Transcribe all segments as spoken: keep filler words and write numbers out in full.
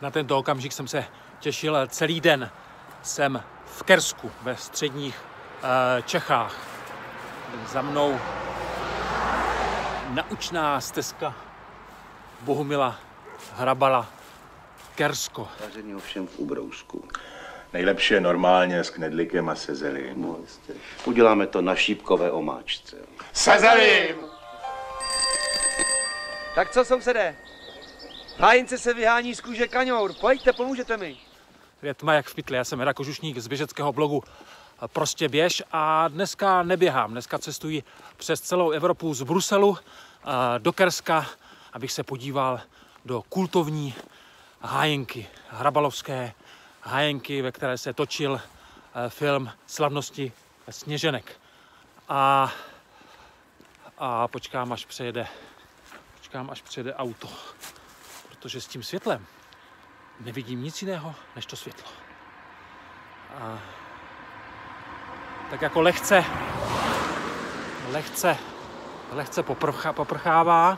Na tento okamžik jsem se těšil celý den. Jsem v Kersku ve středních e, Čechách. Za mnou naučná stezka Bohumila Hrabala Kersko. Vaření ovšem v ubrousku. Nejlepší je normálně s knedlíkem a se zelím. No, jistě. Uděláme to na šípkové omáčce. Se zelím! Tak co, sousedé? Hájince se vyhání z kůže kaňour. Pojďte, pomůžete mi. Je tma jak v pytli. Já jsem Jera Kožušník z běžeckého blogu Prostě běž a dneska neběhám. Dneska cestuji přes celou Evropu z Bruselu do Kerska, abych se podíval do kultovní hájenky, hrabalovské hájenky, ve které se točil film Slavnosti sněženek. A, a počkám, až přejede, počkám, až přejede auto, protože s tím světlem nevidím nic jiného, než to světlo. A tak jako lehce, lehce, lehce poprcha, poprchává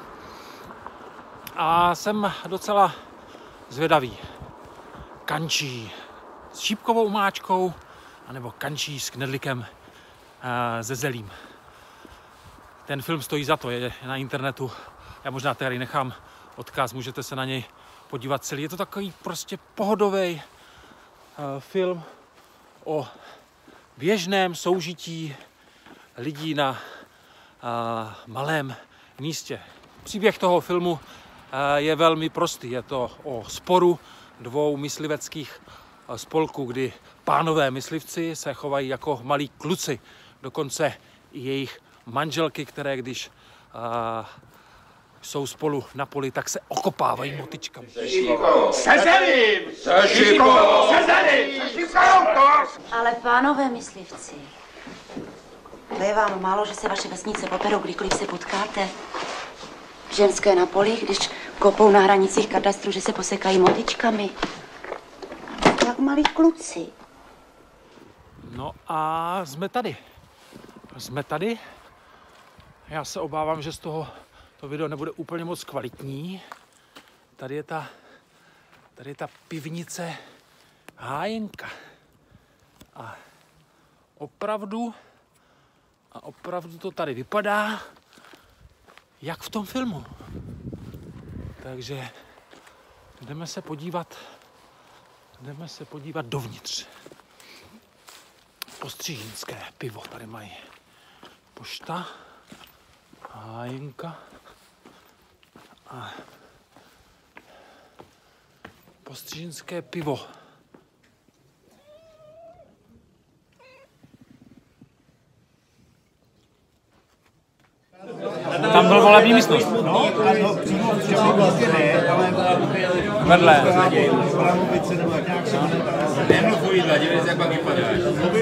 a jsem docela zvědavý. Kančí s šípkovou omáčkou anebo kančí s knedlíkem ze zelím. Ten film stojí za to, je na internetu. Já možná tady nechám odkaz, můžete se na něj podívat celý. Je to takový prostě pohodový film o běžném soužití lidí na a, malém místě. Příběh toho filmu a, je velmi prostý. Je to o sporu dvou mysliveckých spolků, kdy pánové myslivci se chovají jako malí kluci. Dokonce i jejich manželky, které když a, jsou spolu na poli, tak se okopávají motyčkami. Se zelím! Se šípkou! Se zelím! Se šípkou! Ale pánové myslivci, to je vám málo, že se vaše vesnice poperou, kdykoliv se potkáte. Ženské na poli, když kopou na hranicích katastru, že se posekají motyčkami. Jak malí kluci. No a jsme tady. Jsme tady. Já se obávám, že z toho to video nebude úplně moc kvalitní. Tady je ta, tady je ta pivnice Hájenka. A opravdu, a opravdu to tady vypadá, jak v tom filmu. Takže jdeme se podívat, jdeme se podívat dovnitř. Postřižínské pivo tady mají. Pošta, Hájenka a postřižínské pivo. Tam byl volební místnost. No, ano, přímo v čemu vlastně ne, ale vedle. Nemluv dívej se, jak pak vypadáš.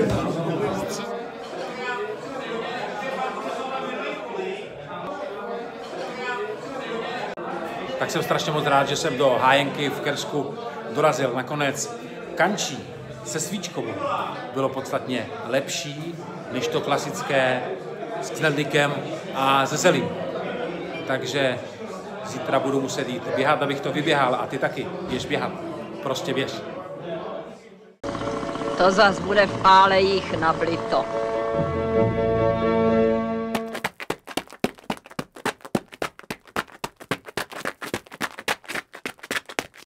Tak jsem strašně moc rád, že jsem do Hájenky v Kersku dorazil. Nakonec kančí se svíčkou bylo podstatně lepší než to klasické s knedlíkem a se zelím. Takže zítra budu muset jít běhat, abych to vyběhal a ty taky běž běhat. Prostě běž. To zas bude v Álejích nablito.